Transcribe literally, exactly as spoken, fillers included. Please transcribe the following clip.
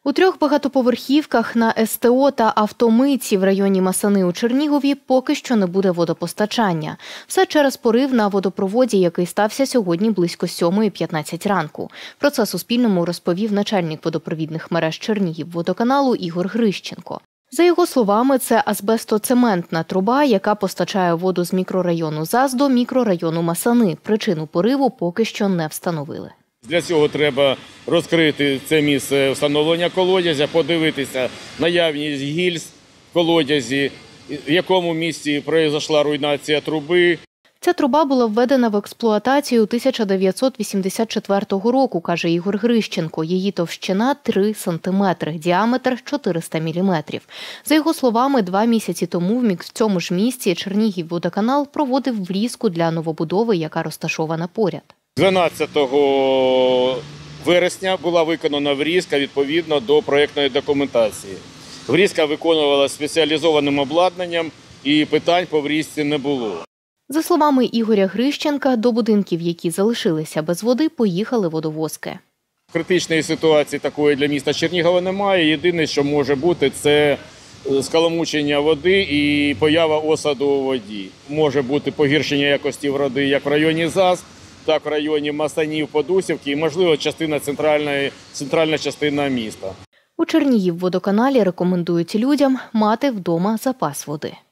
У трьох багатоповерхівках на ес те о та автомийці в районі Масани у Чернігові поки що не буде водопостачання. Все через порив на водопроводі, який стався сьогодні близько сьомої п'ятнадцять ранку. Про це Суспільному розповів начальник водопровідних мереж Чернігівводоканалу Ігор Грищенко. За його словами, це азбестоцементна труба, яка постачає воду з мікрорайону ЗАЗ до мікрорайону Масани. Причину пориву поки що не встановили. Для цього треба розкрити це місце встановлення колодязя, подивитися наявність гільз в колодязі, в якому місці пройшла руйнація труби. Ця труба була введена в експлуатацію тисяча дев'ятсот вісімдесят четвертого року, каже Ігор Грищенко. Її товщина – три сантиметри, діаметр – чотириста міліметрів. За його словами, два місяці тому в цьому ж місці Чернігівводоканал проводив врізку для новобудови, яка розташована поряд. дванадцятого вересня була виконана врізка відповідно до проєктної документації. Врізка виконувалася спеціалізованим обладнанням і питань по врізці не було. За словами Ігоря Грищенка, до будинків, які залишилися без води, поїхали водовозки. Критичної ситуації такої для міста Чернігова немає. Єдине, що може бути, це скаламучення води і поява осаду у воді. Може бути погіршення якості води як в районі ЗАЗ, так в районі Масанів, Подусівки і, можливо, частина центральної, центральна частина міста. У Чернігівводоканалі рекомендують людям мати вдома запас води.